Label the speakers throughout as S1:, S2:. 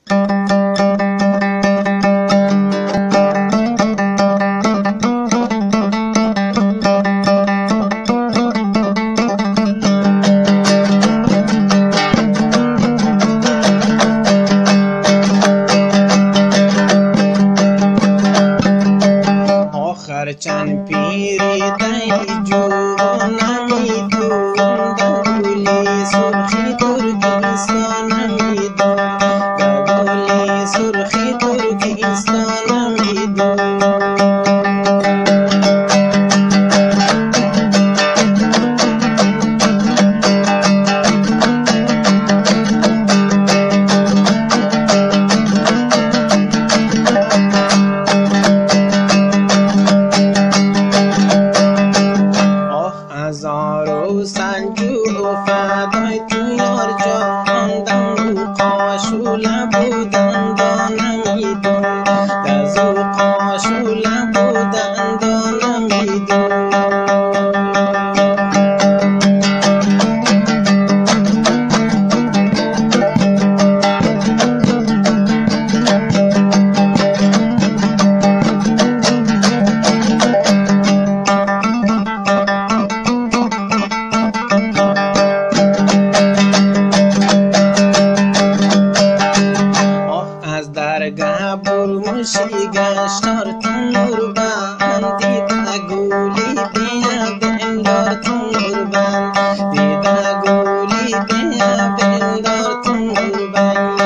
S1: چند پیری دای جوانمی دون دگولی سرخی ترکستانمی دون دگولی سرخی ترکستانمی دون هزارو سنجو فدای تو یار جاندم و قاشو لبو دندانمی دون دزو قاشو لبو دندانمی دون برمشی گشتار تنور بند دیده گولی بیا بندار تنور بند دیده گولی بیا بندار تنور بند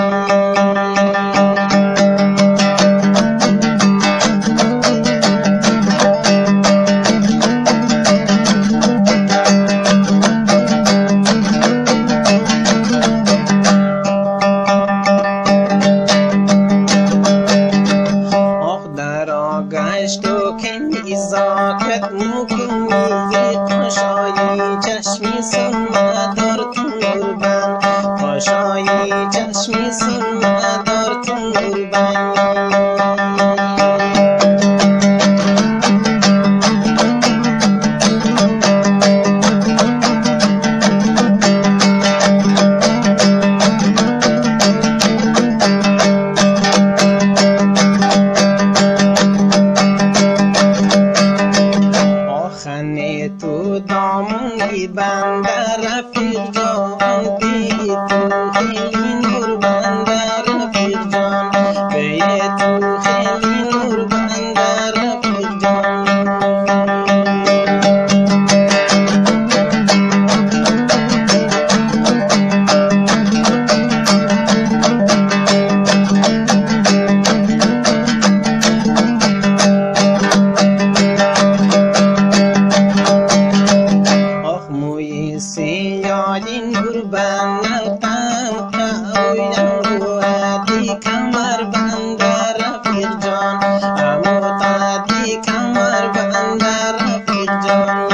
S1: گشتو کنی زاکت مکنی قشایی چشمی سرمه دار تنور بند قشایی چشمی سرمه دار تنور بند تو دامونی بنده رفیق جان بی تو خیلی نور بنده رفیق جان بی تو خیلی نور بنده رفیق جان سیادین گربان تن کاویم وادی کمر بند رفیق جان اموتادی کمر بند رفیق جان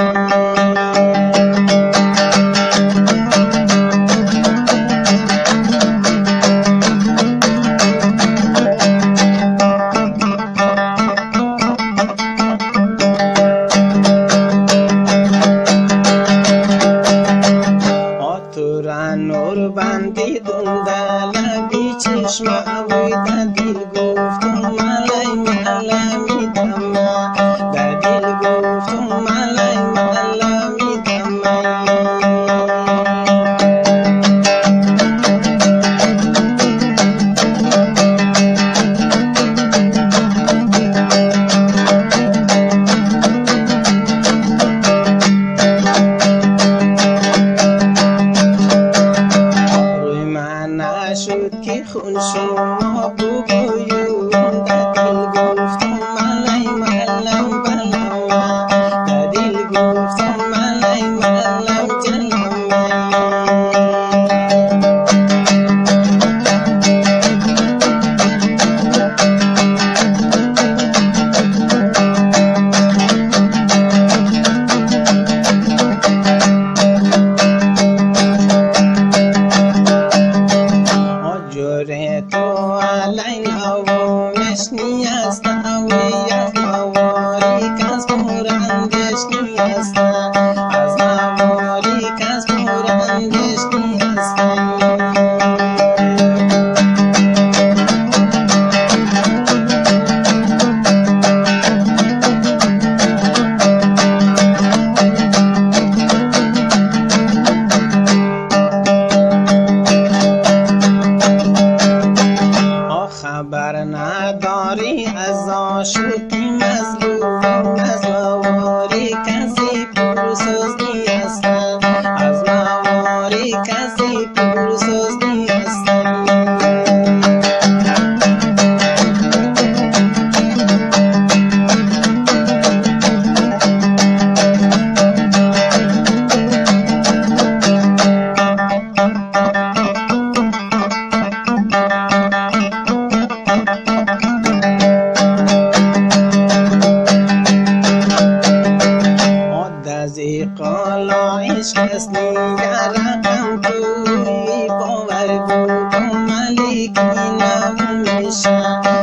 S1: نور بندی دندل بی چشم اوی دل گفتم ملای ملای دم دل گفتم ملای ملای دم شد که خون شما بگویم در دل گفتم ملای ملای بلم در دل گفتم ملای ملای جلم تو kinaonyesha